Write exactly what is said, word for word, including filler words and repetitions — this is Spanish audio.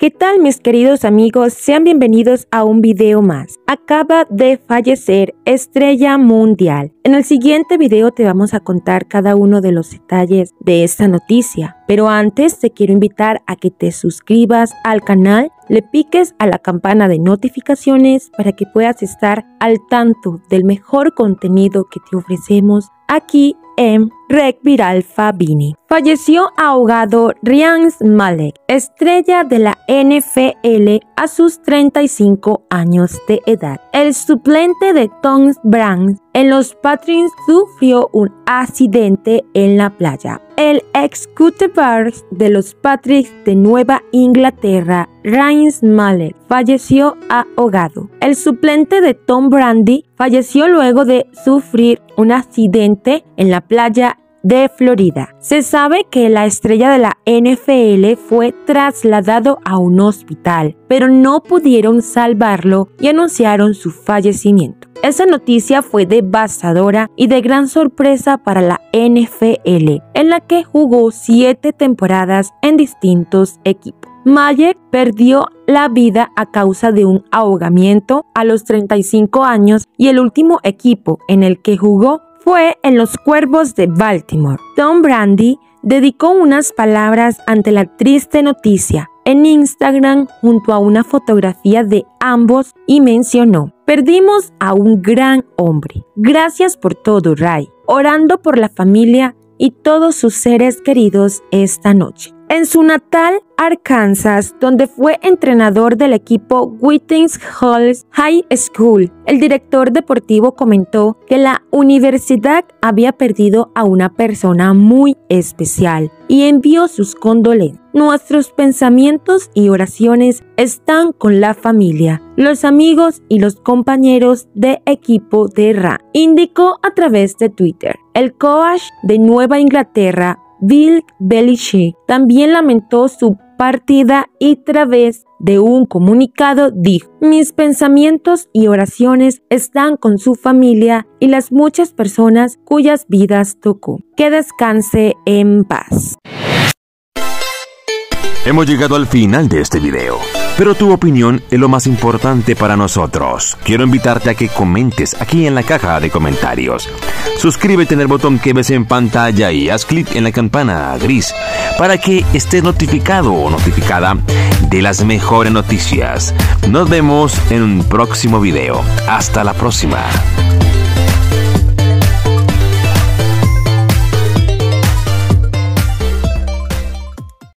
¿Qué tal, mis queridos amigos? Sean bienvenidos a un video más. Acaba de fallecer estrella mundial. En el siguiente video te vamos a contar cada uno de los detalles de esta noticia. Pero antes te quiero invitar a que te suscribas al canal, le piques a la campana de notificaciones para que puedas estar al tanto del mejor contenido que te ofrecemos aquí en Rec Viral Fabini. Falleció ahogado Ryan Malek, estrella de la N F L a sus treinta y cinco años de edad. El suplente de Tom Brady en los Patriots sufrió un accidente en la playa. El ex quarterback de los Patriots de Nueva Inglaterra, Ryan Malek, falleció ahogado. El suplente de Tom Brady falleció luego de sufrir un accidente en la playa de Florida. Se sabe que la estrella de la N F L fue trasladado a un hospital, pero no pudieron salvarlo y anunciaron su fallecimiento. Esa noticia fue devastadora y de gran sorpresa para la N F L, en la que jugó siete temporadas en distintos equipos. Malek perdió la vida a causa de un ahogamiento a los treinta y cinco años y el último equipo en el que jugó fue en los Cuervos de Baltimore. Tom Brady dedicó unas palabras ante la triste noticia en Instagram junto a una fotografía de ambos y mencionó: "Perdimos a un gran hombre. Gracias por todo, Ray. Orando por la familia y todos sus seres queridos esta noche". En su natal Arkansas, donde fue entrenador del equipo Whitings Hills High School, el director deportivo comentó que la universidad había perdido a una persona muy especial y envió sus condolencias. Nuestros pensamientos y oraciones están con la familia, los amigos y los compañeros de equipo de Ram, indicó a través de Twitter. El coach de Nueva Inglaterra, Bill Belichick, también lamentó su partida y a través de un comunicado dijo: "Mis pensamientos y oraciones están con su familia y las muchas personas cuyas vidas tocó. Que descanse en paz". Hemos llegado al final de este video, pero tu opinión es lo más importante para nosotros. Quiero invitarte a que comentes aquí en la caja de comentarios. Suscríbete en el botón que ves en pantalla y haz clic en la campana gris para que estés notificado o notificada de las mejores noticias. Nos vemos en un próximo video. Hasta la próxima.